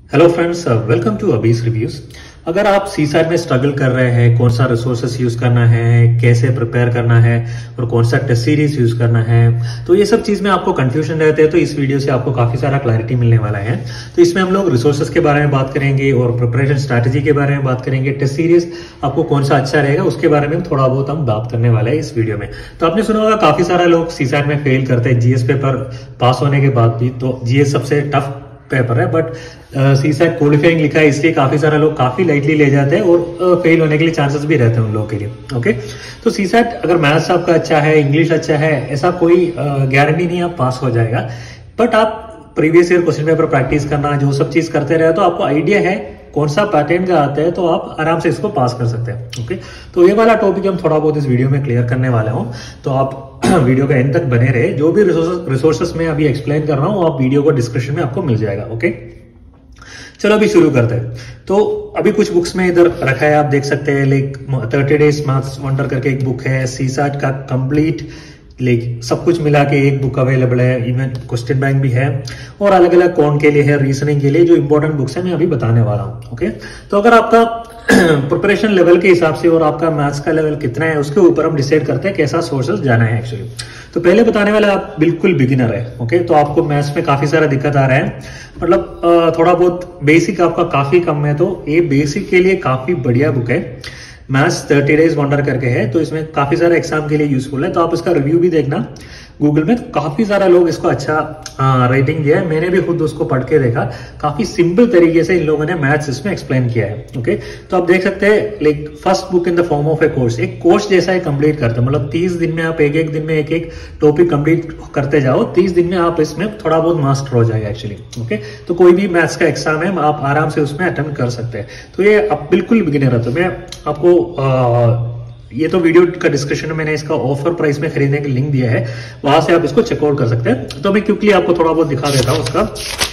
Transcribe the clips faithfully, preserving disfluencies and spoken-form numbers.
Hello friends, welcome to अबीज reviews. अगर आप सी सैट में स्ट्रगल कर रहे हैं, कौन सा रिसोर्सेस यूज करना है, कैसे प्रिपेयर करना है और कौन सा टेस्ट सीरीज यूज करना है, तो ये सब चीज में आपको कंफ्यूजन रहते हैं, तो इस वीडियो से आपको काफी सारा क्लैरिटी मिलने वाला है। तो इसमें हम लोग रिसोर्सेस के बारे में बात करेंगे और प्रिपरेशन स्ट्रैटेजी के बारे में बात करेंगे। टेस्ट सीरीज आपको कौन सा अच्छा रहेगा उसके बारे में थोड़ा बहुत हम बात करने वाले हैं इस वीडियो में। तो आपने सुना होगा काफी सारा लोग सी सैट में फेल करते हैं जीएस पेपर पास होने के बाद भी। तो जीएस सबसे टफ पेपर है, बट सी सैट क्वालिफाइंग लिखा है इसलिए काफी सारा लोग काफी लाइटली ले जाते हैं और फेल uh, होने के लिए चांसेस भी रहते हैं उन लोगों के लिए। ओके, तो सी सैट अगर मैथ्स आपका अच्छा है, इंग्लिश अच्छा है, ऐसा कोई गारंटी uh, नहीं आप पास हो जाएगा, बट आप previous year question paper practice करना, जो सब चीज करते रहे तो आपको आइडिया है कौन सा पैटर्न का आता है, तो आप आराम से इसको पास कर सकते हैं। ओके, तो ये वाला टॉपिक हम थोड़ा बहुत इस वीडियो में क्लियर करने वाला हूं, तो आप वीडियो का एंड तक बने रहे। जो भी रिसोर्सेस रिसोर्सेस मैं अभी एक्सप्लेन कर रहा हूँ आप वीडियो को डिस्क्रिप्शन में आपको मिल जाएगा। ओके, चलो अभी शुरू करते हैं। तो अभी कुछ बुक्स में इधर रखा है, आप देख सकते हैं। Like thirty days maths wonder करके एक बुक है, सी सैट का कंप्लीट लाइक सब कुछ मिला के एक बुक अवेलेबल है, इवन क्वेश्चन बैंक भी है और अलग अलग कौन के लिए है, रीजनिंग के लिए, जो इंपॉर्टेंट बुक्स है मैं अभी बताने वाला हूँ। ओके, तो अगर आपका प्रिपरेशन लेवल के हिसाब से और आपका मैथ्स का लेवल कितना है उसके ऊपर हम डिसाइड करते हैं कैसा सोर्सेस जाना है एक्चुअली। तो पहले बताने वाला आप बिल्कुल बिगिनर है। ओके, तो आपको मैथ्स में काफी सारा दिक्कत आ रहा है, मतलब थोड़ा बहुत बेसिक आपका काफी कम है, तो ये बेसिक के लिए काफी बढ़िया बुक है। मैथ्स थर्टी डेज वंडर करके है, तो इसमें काफी सारा एग्जाम के लिए यूजफुल है। तो आप इसका रिव्यू भी देखना गूगल में, तो काफी सारा लोग इसको अच्छा रेटिंग दिया है। मैंने भी खुद उसको पढ़ के देखा, काफी सिंपल तरीके से इन लोगों ने मैथ्स इसमें एक्सप्लेन किया है। ओके, तो आप देख सकते हैं like first book in the form of a course, एक कोर्स जैसा है, कंप्लीट करते हैं। मतलब तीस दिन में आप एक एक दिन में एक एक टॉपिक कंप्लीट करते जाओ, तीस दिन में आप इसमें थोड़ा बहुत मास्टर हो जाएगा एक्चुअली। ओके, तो कोई भी मैथ्स का एग्जाम है आप आराम से उसमें अटेम्प्ट कर सकते हैं। तो ये आप बिल्कुल बिगिनर है, तो मैं आपको आ, ये तो वीडियो का डिस्क्रिप्शन में मैंने इसका ऑफर प्राइस में खरीदने का लिंक दिया है, वहां से आप इसको चेकआउट कर सकते हैं। तो मैं क्विकली आपको थोड़ा बहुत दिखा देता हूं उसका।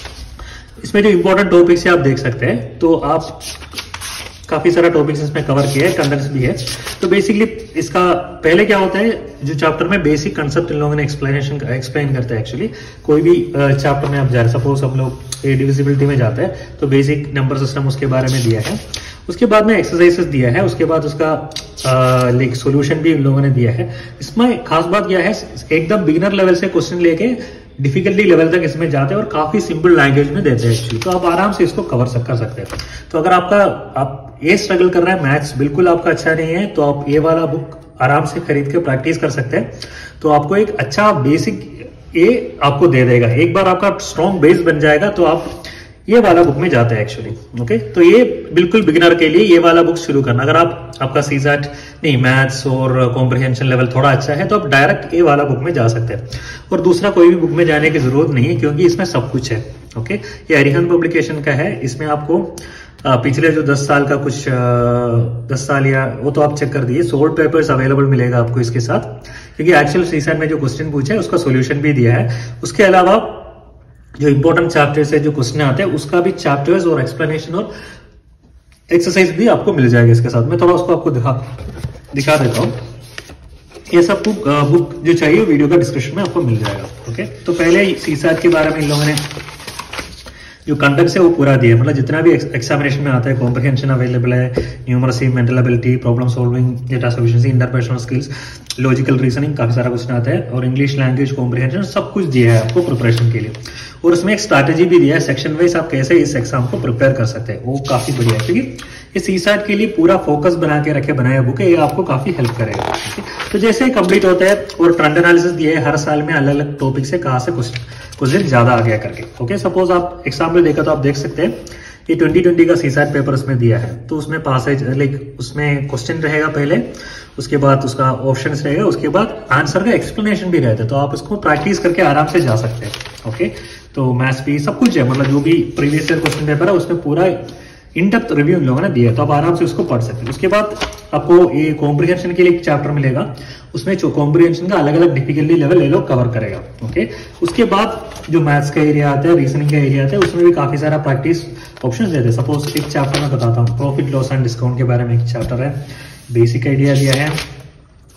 इसमें जो इंपॉर्टेंट टॉपिक्स है आप देख सकते हैं, तो आप काफी सारा टॉपिक्स इसमें कवर किया है, कंटेंट्स भी है। तो बेसिकली इसका पहले क्या होता है, जो चैप्टर में बेसिक कंसेप्ट इन लोगों ने एक्सप्लेनेशन एक्सप्लेन करते हैं एक्चुअली। कोई भी चैप्टर में आप जा रहे, सपोज हम लोग डिविजिबिलिटी में जाते हैं तो बेसिक नंबर सिस्टम उसके बारे में दिया है, उसके बाद में एक्सरसाइजेस दिया है, उसके बाद उसका लाइक सॉल्यूशन भी इन लोगों ने दिया है। इसमें खास बात क्या है, एकदम बिगिनर लेवल से क्वेश्चन लेके डिफिकल्टी लेवल तक इसमें जाते हैं और काफी सिंपल लैंग्वेज में देते हैं एक्चुअली, तो आप आराम से इसको कवर कर सकते हैं। तो अगर आपका आप ये स्ट्रगल कर रहे हैं, मैथ्स बिल्कुल आपका अच्छा नहीं है, तो आप ये वाला बुक आराम से खरीद के प्रैक्टिस कर सकते हैं। तो आपको एक अच्छा बेसिक ये आपको दे देगा, एक बार आपका स्ट्रॉन्ग बेस बन जाएगा तो आप ये वाला बुक में जाते हैं एक्चुअली। ओके, तो ये बिल्कुल बिगिनर के लिए ये वाला बुक शुरू करना। अगर आप आपका सी सैट नहीं मैथ्स और कॉम्प्रिहेंशन लेवल थोड़ा अच्छा है तो आप डायरेक्ट ये वाला बुक में जा सकते हैं, और दूसरा कोई भी बुक में जाने की जरूरत नहीं है क्योंकि इसमें सब कुछ है। ओके, ये अरिहंत पब्लिकेशन का है, इसमें आपको पिछले जो दस साल का कुछ दस साल या वो तो आप चेक कर दिए, सोल्ड पेपर्स अवेलेबल मिलेगा आपको इसके साथ, क्योंकि एक्चुअल सी सैट में जो क्वेश्चन पूछा है उसका सोल्यूशन भी दिया है। उसके अलावा जो इंपॉर्टेंट चैप्टर्स है, जो क्वेश्चन आते हैं उसका भी चैप्टर्स और एक्सप्लेनेशन और एक्सरसाइज भी आपको मिल जाएगा इसके साथ। मैं थोड़ा उसको आपको दिखा दिखा देता हूँ। ये सब बुक बुक जो चाहिए वीडियो का डिस्क्रिप्शन में आपको मिल जाएगा। ओके, तो पहले सी सैट के बारे में इन लोगों ने जो कंटेंट्स है वो पूरा दिया, मतलब जितना भी एग्जामिनेशन में आता है, कॉम्प्रिहेंशन अवेलेबल है, numeracy, mental ability, problem solving, data sufficiency, interpersonal skills, logical reasoning, काफी सारा क्वेश्चन आता है, और इंग्लिश लैंग्वेज कॉम्प्रिहेंशन, सब कुछ दिया है आपको प्रिपरेशन के लिए। और उसमें एक स्ट्रैटेजी भी दिया है, सेक्शन वाइज आप कैसे इस एग्जाम को प्रिपेयर कर सकते हैं, वो काफी बढ़िया है, क्योंकि ये सी सैट के लिए पूरा फोकस बना के रखे बनाया बुक है, ये आपको काफी हेल्प करेगा। तो जैसे कंप्लीट होता है, और ट्रेंड एनालिसिस दिया है हर साल में अलग अलग टॉपिक से कहां से क्वेश्चन ज्यादा आ गया करके। ओके, सपोज आप एग्जाम्पल देखा तो आप देख सकते हैं ये ट्वेंटी ट्वेंटी का सी सैट पेपर उसमें दिया है, तो उसमें पासेज लाइक उसमें क्वेश्चन रहेगा पहले, उसके बाद उसका ऑप्शंस रहेगा, उसके बाद आंसर का एक्सप्लेनेशन भी रहता है, तो आप इसको प्रैक्टिस करके आराम से जा सकते हैं। ओके, तो मैथ्स भी सब कुछ है, मतलब जो भी प्रीवियस ईयर क्वेश्चन पेपर है उसमें पूरा इन डेप्थ रिव्यू इन लोगों ने दिया है, तो आप आराम से उसको पढ़ सकते हैं। उसके बाद आपको ये कॉम्प्रिहेंशन के लिए एक चैप्टर मिलेगा, उसमें जो कॉम्प्रिहेंशन का अलग अलग डिफिकल्टी लेवल ये लोग कवर करेगा। ओके, उसके बाद जो मैथ्स का एरिया आता है, रीजनिंग का एरिया आता है, उसमें भी काफी सारा प्रैक्टिस ऑप्शंस देते हैं। सपोज एक चैप्टर में बताता हूँ, प्रॉफिट लॉस एंड डिस्काउंट के बारे में एक चैप्टर है, बेसिक आइडिया दिया है,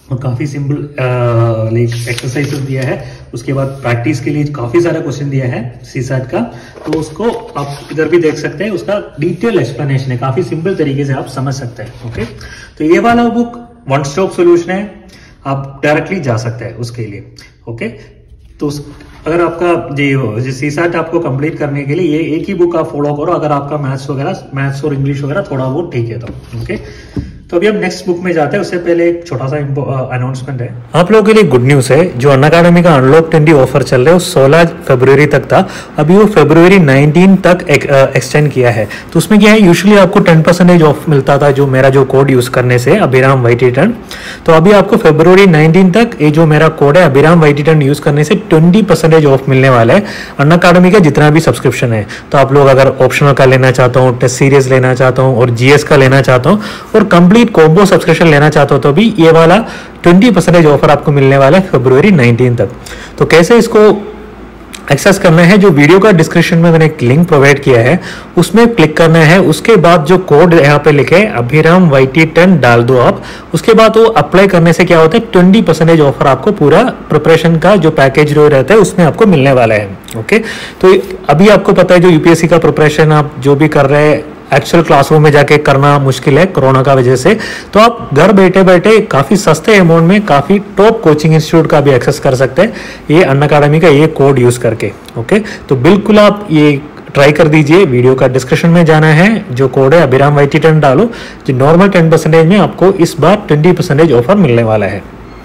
और काफी सिंपल लाइक एक्सरसाइजेस दिया है। उसके बाद प्रैक्टिस के लिए काफी सारा क्वेश्चन दिया है सीसैट का, तो उसको आप इधर भी देख सकते हैं। उसका डिटेल एक्सप्लेनेशन है, काफी सिंपल तरीके से आप समझ सकते हैं। ओके, तो ये वाला बुक वन स्टॉप सोल्यूशन है, आप डायरेक्टली जा सकते हैं उसके लिए। ओके, तो उस, अगर आपका जो सीसैट आपको कंप्लीट करने के लिए ये एक ही बुक आप फॉलो करो, अगर आपका मैथ्स वगैरह मैथ्स और इंग्लिश वगैरह थोड़ा बहुत ठीक है तो। ओके, तो अभी हम नेक्स्ट बुक में जाते हैं, उससे पहले एक छोटा सा अनाउंसमेंट है आप लोगों के लिए। गुड न्यूज है, जो अनअकैडमी का अनलॉक ट्वेंटी ऑफर चल रहा है वो सोलह फरवरी तक था, अभी वो फरवरी नाइनटीन तक एक्सटेंड किया है। तो उसमें क्या है, यूजुअली आपको टेन परसेंटेज ऑफ मिलता था जो मेरा जो कोड यूज करने से, अभिराम वाईटी टन। तो अभी आपको फरवरी नाइनटीन तक ये जो मेरा कोड है अभिराम वाईटी टन यूज करने से ट्वेंटी परसेंटेज ऑफ मिलने वाला है अनअकैडमी का जितना भी सब्सक्रिप्शन है। तो आप लोग अगर ऑप्शनल का लेना चाहता हूँ, टेस्ट सीरीज लेना चाहता हूँ और जीएस का लेना चाहता हूँ और कंप्लीट कॉम्बो सब्सक्रिप्शन लेना चाहते हो तो भी ये वाला ट्वेंटी परसेंटेज ऑफर आपको मिलने वाला है फरवरी नाइनटीन तक। तो कैसे इसको एक्सेस करना है, जो वीडियो का डिस्क्रिप्शन में मैंने एक लिंक प्रोवाइड किया है उसमें क्लिक करना है। उसके बाद जो कोड यहाँ पे लिखे अभिराम वाईटी टेन डाल दो आप, उसके बाद वो अप्लाई करने से क्या होता है ट्वेंटी परसेंटेज ऑफर आपको पूरा प्रिपरेशन का जो पैकेज जो रहता है उसमें आपको मिलने वाला है। ओके, तो अभी आपको पता है जो यूपीएससी का प्रिपरेशन आप जो भी कर रहे हैं एक्चुअल क्लासरूम में जाके करना मुश्किल है कोरोना का वजह से, तो आप घर बैठे बैठे काफी सस्ते अमाउंट में काफी टॉप कोचिंग इंस्टीट्यूट का भी एक्सेस कर सकते हैं ये अनअकैडमी का ये कोड यूज करके। ओके, तो बिल्कुल आप ये ट्राई कर दीजिए। वीडियो का डिस्क्रिप्शन में जाना है, जो कोड है अभिराम वाईटी टेन डालो, जो नॉर्मल टेन परसेंटेज में आपको इस बार ट्वेंटी परसेंटेज ऑफर मिलने वाला है।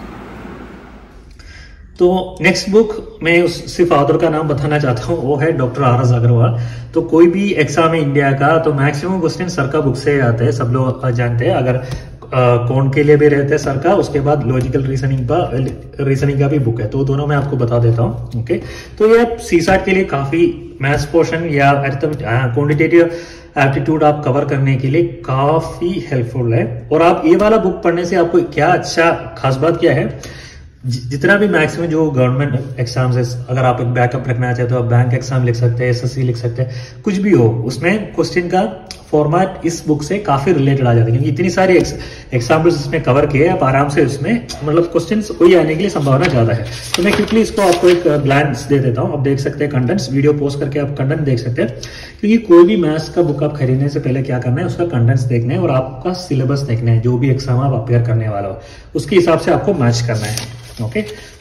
तो नेक्स्ट बुक मैं उस सिर्फ ऑथर का नाम बताना चाहता हूँ, वो है डॉक्टर आर एस अग्रवाल। तो कोई भी एग्जाम है इंडिया का तो मैक्सिमम क्वेश्चन सर का बुक से आते हैं, सब लोग जानते हैं। अगर कौन के लिए भी रहते हैं सर का, उसके बाद लॉजिकल रीजनिंग का रीजनिंग का भी बुक है, तो दोनों मैं आपको बता देता हूँ। ओके, तो ये सीसैट के लिए काफी मैथ्स पोर्शन या क्वांटिटेटिव एप्टीट्यूड आप कवर करने के लिए काफी हेल्पफुल है। और आप ये वाला बुक पढ़ने से आपको क्या अच्छा खास बात क्या है, जितना भी मैक्सिमम जो गवर्नमेंट एग्जाम्स है, अगर आप एक बैकअप रखना चाहते हो आप बैंक एग्जाम लिख सकते हैं, एसएससी लिख सकते हैं, कुछ भी हो उसमें क्वेश्चन का फॉर्मेट इस बुक से काफी रिलेटेड आ जाते हैं, क्योंकि इतनी सारी एग्जाम्पल्स इसमें कवर किए आप आराम से उसमें मतलब क्वेश्चंस वही आने के लिए संभावना ज्यादा है। तो मैं क्विकली इसको आपको एक ग्लैंस दे देता हूँ। आप देख सकते हैं कंटेंट्स, वीडियो पोस्ट करके आप कंटेंट देख सकते हैं, क्योंकि कोई भी मैथ्स का बुक आप खरीदने से पहले क्या करना है, उसका कंटेंट्स देखना है और आपका सिलेबस देखना है, जो भी एग्जाम आप अपेयर करने वाला हो उसके हिसाब से आपको मैच करना है। ओके,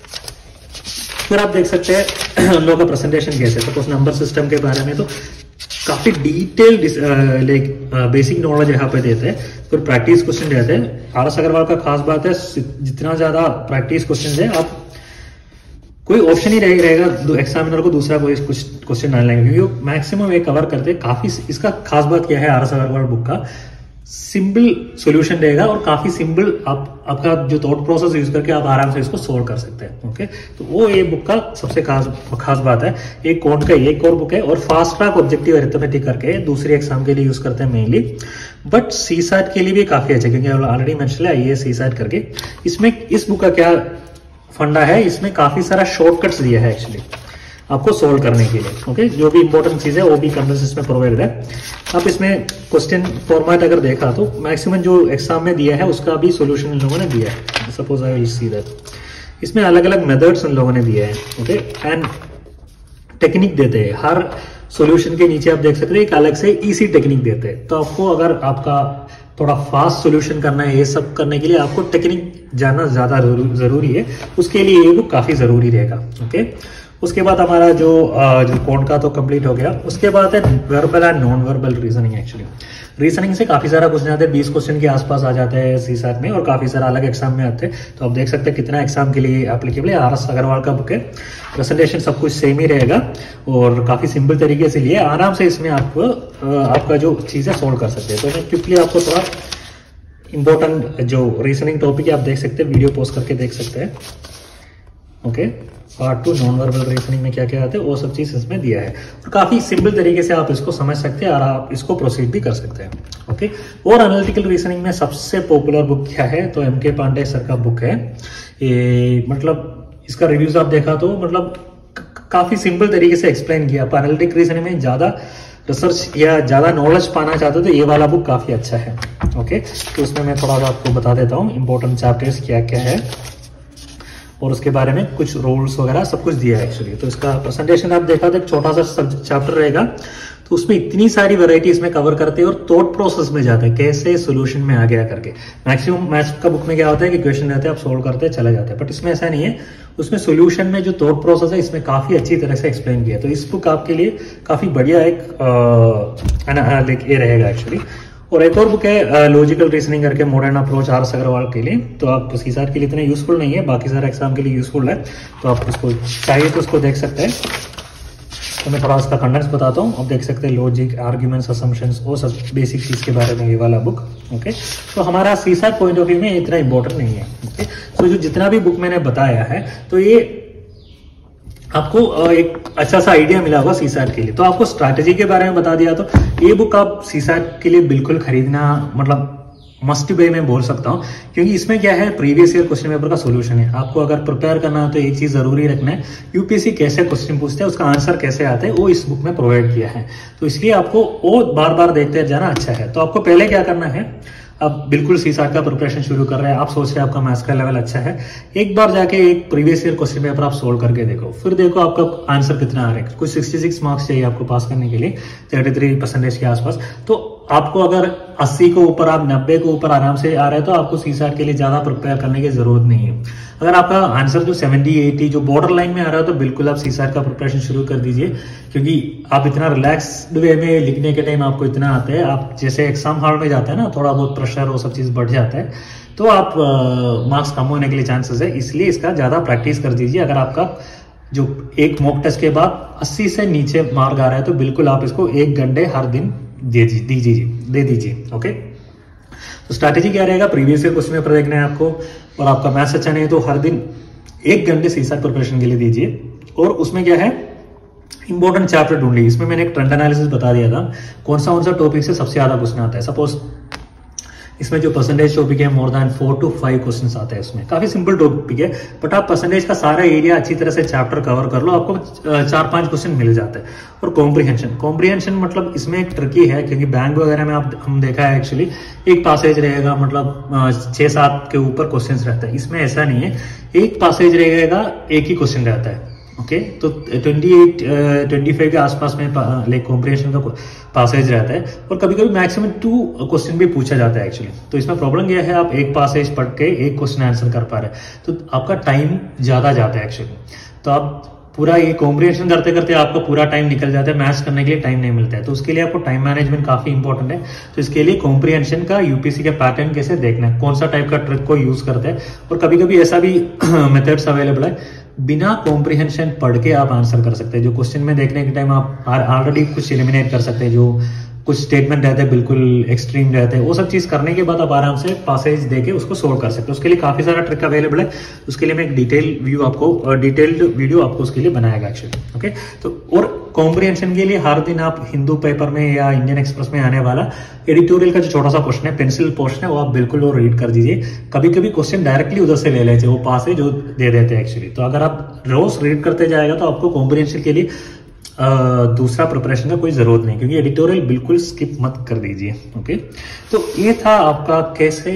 फिर आप देख सकते हैं हम लोगों का प्रेजेंटेशन कैसे, सपोज नंबर सिस्टम के बारे में तो काफी डिटेल लाइक बेसिक नॉलेज यहाँ पे देते हैं। फिर प्रैक्टिस क्वेश्चन रहते हैं। आर एस अग्रवाल का खास बात है जितना ज्यादा प्रैक्टिस क्वेश्चन है आप कोई ऑप्शन ही रह, रहेगा एग्जामिनर को दूसरा कोई क्वेश्चन डालने लेंगे, क्योंकि मैक्सिमम ये कवर करते हैं काफी। इसका खास बात क्या है आर एस अग्रवाल बुक का, सिंपल सॉल्यूशन रहेगा और काफी सिंपल आप आपका जो थॉट प्रोसेस यूज करके आप आराम से इसको सोल्व कर सकते हैं। ओके, तो वो ये बुक का सबसे खास खास बात है। एक कौन का एक और बुक है और फास्ट ट्रैक ऑब्जेक्टिव अरिथमेटिक करके दूसरे एग्जाम के लिए यूज करते हैं मेनली, बट सीसैट के लिए भी काफी अच्छा, क्योंकि ऑलरेडी मेंशन है आईएएस सीसैट करके। इसमें इस बुक का क्या फंडा है, इसमें काफी सारा शॉर्टकट्स दिया है एक्चुअली आपको सोल्व करने के लिए। ओके, जो भी इंपॉर्टेंट चीज है वो भी कंटेंट्स इसमें प्रोवाइड है। आप इसमें क्वेश्चन फॉर्मेट अगर देखा तो मैक्सिमम जो एग्जाम में दिया है उसका भी सॉल्यूशन इन लोगों ने दिया है। Suppose I will see that इसमें अलग अलग मेथड्स इन लोगों ने दिए हैं। ओके, एंड टेक्निक देते हैं, हर सॉल्यूशन के नीचे आप देख सकते हैं एक अलग से इजी टेक्निक देते हैं। तो आपको अगर आपका थोड़ा फास्ट सॉल्यूशन करना है, ये सब करने के लिए आपको टेक्निक जानना ज्यादा जरूरी है, उसके लिए ये बुक काफी जरूरी रहेगा। ओके, उसके बाद हमारा जो जो कोड का तो कंप्लीट हो गया। उसके बाद है verbal and non verbal reasoning. Actually reasoning से काफी सारा क्वेश्चन आते हैं, बीस क्वेश्चन के आसपास आ जाते हैं सीसैट में और काफी सारा अलग एग्जाम में आते हैं। तो आप देख सकते हैं कितना एग्जाम के लिए एप्लीकेबल है। आर एस अग्रवाल का बुक है, प्रेजेंटेशन सब कुछ सेम ही रहेगा और काफी सिंपल तरीके से लिए आराम से इसमें आप आपका जो चीजें सोल्व कर सकते हैं। तो मैं क्विकली आपको थोड़ा इंपॉर्टेंट जो रीजनिंग टॉपिक है आप देख सकते हैं, वीडियो पोस्ट करके देख सकते हैं। Okay, part two non verbal reasoning में क्या क्या आते हैं वो सब चीज इसमें दिया है और काफी सिंपल तरीके से आप इसको समझ सकते हैं और आप इसको प्रोसीड भी कर सकते हैं। ओके, और एनालिटिकल रीजनिंग में सबसे पॉपुलर बुक क्या है तो एम के पांडे सर का बुक है ये। मतलब इसका रिव्यूज आप देखा तो मतलब काफी सिंपल तरीके से एक्सप्लेन किया। एनालिटिकल रीजनिंग में ज्यादा रिसर्च या ज्यादा नॉलेज पाना चाहते हो तो ये वाला बुक काफी अच्छा है। ओके, तो उसमें मैं थोड़ा सा आपको बता देता हूँ इंपॉर्टेंट चैप्टर्स क्या क्या है और उसके बारे में कुछ रूल्स वगैरह सब कुछ दिया है एक्चुअली। तो इसका प्रेजेंटेशन आप देखा तो एक छोटा सा सब्जेक्ट चैप्टर रहेगा, तो उसमें इतनी सारी वैरायटी इसमें कवर करते हैं और थॉट प्रोसेस में जाते हैं कैसे सोल्यूशन में आ गया करके। मैक्सिमम मैथ्स का बुक में क्या होता है कि क्वेश्चन रहते हैं आप सोल्व करते हैं चले जाते हैं, बट इसमें ऐसा नहीं है। उसमें सोल्यूशन में जो थॉट प्रोसेस है इसमें काफी अच्छी तरह से एक्सप्लेन किया है। तो इस बुक आपके लिए काफी बढ़िया एक ये रहेगा एक्चुअली। और एक और बुक है लॉजिकल रीजनिंग करके modern approach R S Agarwal के लिए, तो आप सीसार के लिए इतना यूजफुल नहीं है, बाकी सारे एग्जाम के लिए यूजफुल है, तो आप उसको चाहिए तो उसको देख सकते हैं। तो मैं थोड़ा उसका कंटेंट्स बताता हूँ, आप देख सकते हैं लॉजिक, आर्ग्यूमेंट्स, असम्पशंस, वो सब बेसिक चीज के बारे में ये वाला बुक। ओके, तो हमारा सीसार पॉइंट ऑफ व्यू में इतना इंपॉर्टेंट नहीं है। ओके, तो जो जितना भी बुक मैंने बताया है तो ये आपको एक अच्छा सा आइडिया मिला होगा सीसार के लिए। तो आपको स्ट्रैटेजी के बारे में बता दिया, तो ये बुक आप सीसार के लिए बिल्कुल खरीदना मतलब मस्ट बाय मैं बोल सकता हूँ, क्योंकि इसमें क्या है प्रीवियस ईयर क्वेश्चन पेपर का सॉल्यूशन है। आपको अगर प्रिपेयर करना है तो एक चीज जरूरी रखना है, यूपीएससी कैसे क्वेश्चन पूछते हैं उसका आंसर कैसे आता है वो इस बुक में प्रोवाइड किया है। तो इसलिए आपको वो बार बार देखते जाना अच्छा है। तो आपको पहले क्या करना है, आप बिल्कुल सीसाट का प्रिपरेशन शुरू कर रहे हैं, आप सोच रहे हैं आपका मैथ्स का लेवल अच्छा है, एक बार जाके एक प्रीवियस ईयर क्वेश्चन पेपर आप सोल्व करके देखो, फिर देखो आपका आंसर कितना आ रहा है। कुछ छियासठ मार्क्स चाहिए आपको पास करने के लिए, तैंतीस परसेंटेज के आसपास। तो आपको अगर अस्सी को ऊपर, आप नब्बे को ऊपर आराम से आ रहे हैं तो आपको सीसाट के लिए ज्यादा प्रिपेयर करने की जरूरत नहीं है। अगर आपका आंसर जो सत्तर अस्सी जो बॉर्डर लाइन में आ रहा है तो बिल्कुल आप सीसाट का प्रिपरेशन शुरू कर दीजिए, क्योंकि आप इतना रिलैक्स्ड वे में लिखने के टाइम आपको इतना आता है। आप जैसे एग्जाम हॉल में जाते हैं ना, थोड़ा बहुत प्रेशर वो सब चीज बढ़ जाता है, तो आप मार्क्स कम होने के लिए चांसेस है। इसलिए इसका ज्यादा प्रैक्टिस कर दीजिए। अगर आपका जो एक मॉक टेस्ट के बाद अस्सी से नीचे मार्क आ रहा है तो बिल्कुल आप इसको एक घंटे हर दिन दे दीजिए दे दीजिए ओके। तो स्ट्रैटेजी क्या रहेगा, प्रीवियस ईयर क्वेश्चन पेपर देखना है आपको, और आपका मैथ्स अच्छा नहीं है तो हर दिन एक घंटे सीसाट प्रिपरेशन के लिए दीजिए। और उसमें क्या है, इंपॉर्टेंट चैप्टर ढूंढ लीजिए। इसमें मैंने एक ट्रेंड एनालिसिस बता दिया था, कौन सा कौन सा टॉपिक से सबसे ज्यादा क्वेश्चन आता है। सपोज इसमें जो परसेंटेज टॉपिक है more than four to five question आते हैं, उसमें काफी सिंपल टॉपिक है, बट आप परसेंटेज का सारा एरिया अच्छी तरह से चैप्टर कवर कर लो, आपको चार पांच क्वेश्चन मिल जाते हैं। और कॉम्प्रिहेंशन कॉम्प्रिहेंशन मतलब इसमें एक ट्रिकी है, क्योंकि बैंक वगैरह में आप हम देखा है एक्चुअली एक पासेज रहेगा, मतलब छह सात के ऊपर क्वेश्चन रहता है। इसमें ऐसा नहीं है, एक पासेज रहेगा, एक ही क्वेश्चन रहता है। ओके okay, तो अट्ठाईस पच्चीस के आसपास में लाइक कॉम्प्रिहेंशन का पासेज रहता है, और कभी कभी मैक्सिमम टू क्वेश्चन भी पूछा जाता है एक्चुअली। तो इसमें प्रॉब्लम यह है, आप एक पासेज पढ़ के एक क्वेश्चन आंसर कर पा रहे हैं तो आपका टाइम ज्यादा जाता है एक्चुअली। तो आप पूरा ये कॉम्प्रिहेंशन करते करते आपका पूरा टाइम निकल जाता है, मैथ्स करने के लिए टाइम नहीं मिलता है। तो उसके लिए आपको टाइम मैनेजमेंट काफी इंपॉर्टेंट है। तो इसके लिए कॉम्प्रिहेंशन का यूपीएससी का पैटर्न कैसे देखना है, कौन सा टाइप का ट्रिक को यूज करते हैं, और कभी कभी ऐसा भी मेथड्स अवेलेबल है बिना कॉम्प्रिहेंशन पढ़ के आप आंसर कर सकते हैं। जो क्वेश्चन में देखने के टाइम आप ऑलरेडी कुछ एलिमिनेट कर सकते हैं, जो कुछ स्टेटमेंट रहते हैं बिल्कुल एक्सट्रीम रहते हैं, वो सब चीज करने के बाद आप आराम से पासेज देके उसको सोल्व कर सकते हैं। उसके लिए काफी सारा ट्रिक अवेलेबल है, उसके लिए मैं एक डिटेल व्यू आपको डिटेल्ड वीडियो आपको उसके लिए बनाएगा एक्चुअली। ओके, तो और कॉम्प्रिहेंशन के लिए हर दिन आप हिंदू पेपर में या इंडियन एक्सप्रेस में आने वाला एडिटोरियल का जो छोटा सा क्वेश्चन है, पेंसिल पोर्शन है, वो आप बिल्कुल वो रीड कर दीजिए। कभी कभी क्वेश्चन डायरेक्टली उधर से ले लेते हैं, वो पास है जो दे देते हैं एक्चुअली। तो अगर आप रोज रीड करते जाएगा तो आपको कॉम्प्रिहेंशन के लिए Uh, दूसरा प्रिपरेशन का कोई जरूरत नहीं, क्योंकि एडिटोरियल बिल्कुल स्किप मत कर दीजिए। ओके, तो ये था आपका कैसे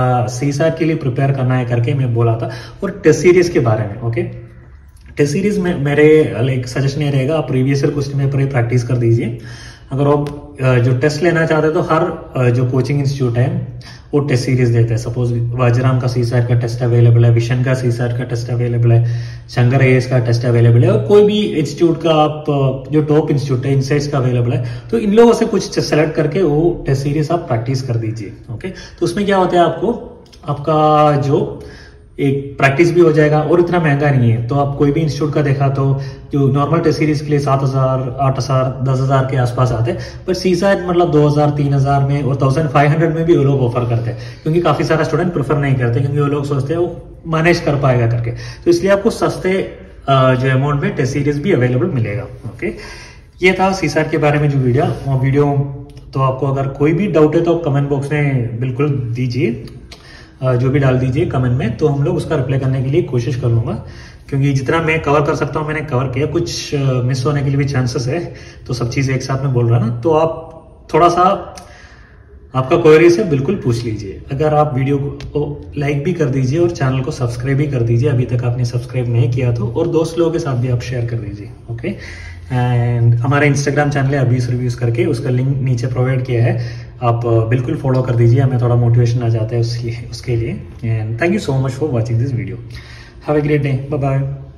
सीसाट के लिए प्रिपेयर करना है करके मैं बोला था। और टेस्ट सीरीज के बारे में, ओके, टेस्ट सीरीज में मेरे लाइक सजेशन ये रहेगा, आप प्रीवियस ईयर क्वेश्चन पेपर ही प्रैक्टिस कर दीजिए। अगर आप जो टेस्ट लेना चाहते हैं तो हर जो कोचिंग इंस्टीट्यूट है वो टेस्ट सीरीज देते हैं। सपोज वाजराम का सीसाट का टेस्ट अवेलेबल है, विशन का सीसाट का टेस्ट अवेलेबल है, शंकर आईएएस का टेस्ट अवेलेबल है, और कोई भी इंस्टीट्यूट का आप जो टॉप इंस्टीट्यूट है इनसाइट्स का अवेलेबल है। तो इन लोगों से कुछ सेलेक्ट करके वो टेस्ट सीरीज आप प्रैक्टिस कर दीजिए। ओके, तो उसमें क्या होता है, आपको आपका जो एक प्रैक्टिस भी हो जाएगा और इतना महंगा नहीं है। तो आप कोई भी इंस्टीट्यूट का देखा तो जो नॉर्मल टेस्ट सीरीज के लिए सात हजार आठ हजार दस हजार के आसपास आते हैं, पर सीसाट मतलब दो हजार तीन हजार में और थाउजेंड फाइव हंड्रेड में भी वो लोग ऑफर करते हैं, क्योंकि काफी सारा स्टूडेंट प्रेफर नहीं करते, क्योंकि वो लोग सोचते हैं वो मैनेज कर पाएगा करके। तो इसलिए आपको सस्ते जो अमाउंट में टेस्ट सीरीज भी अवेलेबल मिलेगा। ओके, ये था सीसाट के बारे में जो वीडियो वो वीडियो तो आपको अगर कोई भी डाउट है तो कमेंट बॉक्स में बिल्कुल दीजिए, जो भी डाल दीजिए कमेंट में, तो हम लोग उसका रिप्लाई करने के लिए कोशिश कर लूंगा। क्योंकि जितना मैं कवर कर सकता हूँ मैंने कवर किया, कुछ मिस होने के लिए भी चांसेस है, तो सब चीज़ एक साथ में बोल रहा ना, तो आप थोड़ा सा आपका क्वेरीज है बिल्कुल पूछ लीजिए। अगर आप वीडियो को लाइक भी कर दीजिए और चैनल को सब्सक्राइब भी कर दीजिए, अभी तक आपने सब्सक्राइब नहीं किया तो, और दोस्त लोगों के साथ भी आप शेयर कर दीजिए। ओके, एंड हमारा इंस्टाग्राम चैनल है अबीस रिव्यूज करके, उसका लिंक नीचे प्रोवाइड किया है, आप बिल्कुल फॉलो कर दीजिए, हमें थोड़ा मोटिवेशन आ जाता है उसके लिए उसके लिए and thank you so much for watching this video. Have a great day, bye bye.